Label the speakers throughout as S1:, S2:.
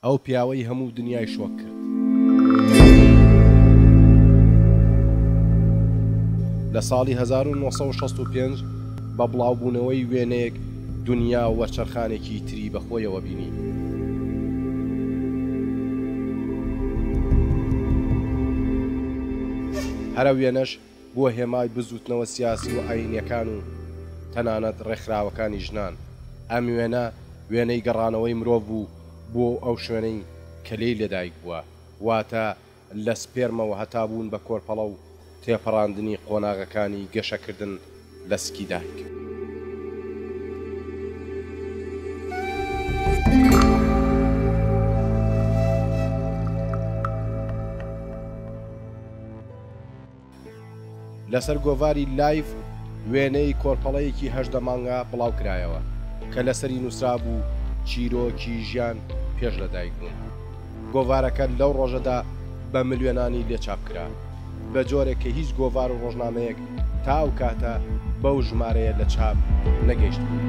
S1: ئەو پیاوەی هەموو دنیای شۆک کرد. لە ساڵی 1965 بە بڵاوبوونەوەی وێنەیەک دنیا و وەرچەرخانێکی تری بەخۆیەوە بینی. هەرە وێنەش بۆ هێمای بزوتنەوە سیاسی و ئاینیەکان و تەنانەت ڕێکخراوەکانی ژنان. ئەم وێنە وێنەی گەڕانەوەی مرۆڤ بوو بۆ ئەو شوێنەی کە لێی لەدایک بووە، واتە لە سپێرمەوە هەتابوون بە کۆرپەڵە و تێپەڕاندنی قۆناغەکانی گەشەکردن لە سکی دایک. لەسەر گۆڤاری لایف وێنەی کۆرپەڵەیەکی 18 مانگە بڵاو کرایەوە کە لەسەری نووسرا بوو چیرۆکی ژیان پێش لەدایک بوون. گۆڤارەکە لەو ڕۆژەدا بە ملیۆنانی لێ چاپکرا بە جۆرێک کە هیچ گۆڤار و ڕۆژنامەیەک تا ئەو کاتە بەو ژمارەیە لە چاپ نەگەیشت بوو.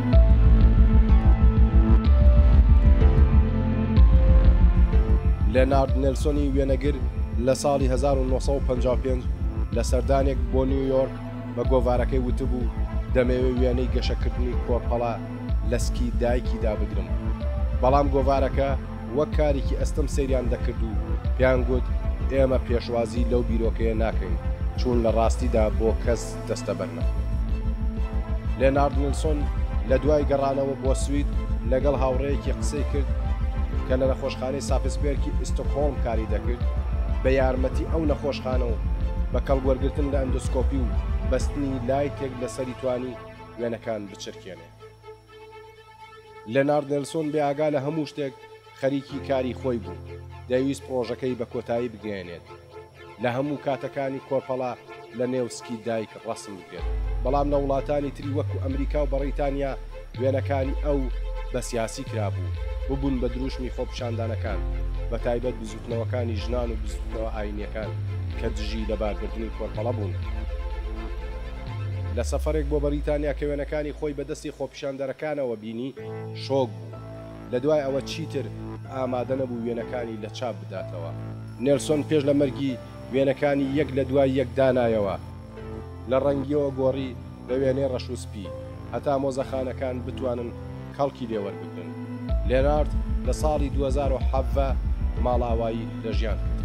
S1: لێنارد نێلسۆنی وێنەگر لە ساڵی 1955 لە سەردانێک بۆ نیویۆرک بە گۆڤارەکەی وتبوو دەمەوێت وێنەی گەشەکردنی کۆرپەڵە لە سکی دایکیدا بگرم، بەڵام گۆڤارەکە وەک کارێکی ئەستم سەیریان دەکرد و پیان گوت ئێمە پێشوازی لەو بیرۆکەیە ناکەین چون لە ڕاستیدا بۆ کەس دەستەبەرنە. لێنارد نێلسۆن لە دوای گەڕانەوە بۆ سوید لەگەڵ هاوڕێیەکی قسەی کرد کە لە نەخۆشخانەی ساپسبێرکی ئیستۆکهۆڵم کاری دەکرد بە یارمەتی ئەو نەخۆشخانە و بە کەڵوەرگرتن لە ئەندۆسکۆپی و بەستنی لایتێک لەسەری توانی وێنەکان بچرکێنێ. لێنارد نێلسۆن بێئاگا لە هەموو شتێک خەریکی کاری خۆی بوو، دەویست پرۆژەکەی بە کۆتایی بگەێنێت، لە هەموو کاتەکانی کۆرپەڵە لە نێوسکی دایک ڕەسم بکرێت. بەڵام لە وڵاتانی تری وەکو ئەمریکا و بەڕیتانیا وێنەکانی ئەو بە سیاسی کرابوو، ببوون بە دروشمی خۆپشاندانەکان، بە تایبەت بزوتنەوەکانی ژنان و بزوتنەوە ئاینیەکان کە دژی لە بارگرتنی کۆرپەڵە بوون. لە سەفەرێک بۆ بەریتانیا کە وێنەکانی خۆی بەدەستی خۆپیشاندەرەکانەوە بینی شۆک بوو، لە دوای ئەوە چیتر ئامادە نەبوو وێنەکانی لە چاپ بداتەوە. نێلسۆن پێش لە مەرگی وێنەکانی یەک لە دوای یەک دانایەوە، لە ڕەنگیەوە گۆڕی بە وێنەی ڕەش و سپی هەتا مۆزەخانەکان بتوانن کەڵکی لێوەربگرن. لێنارد لە ساڵی 2007 ماڵاوایی لە ژیان کرد.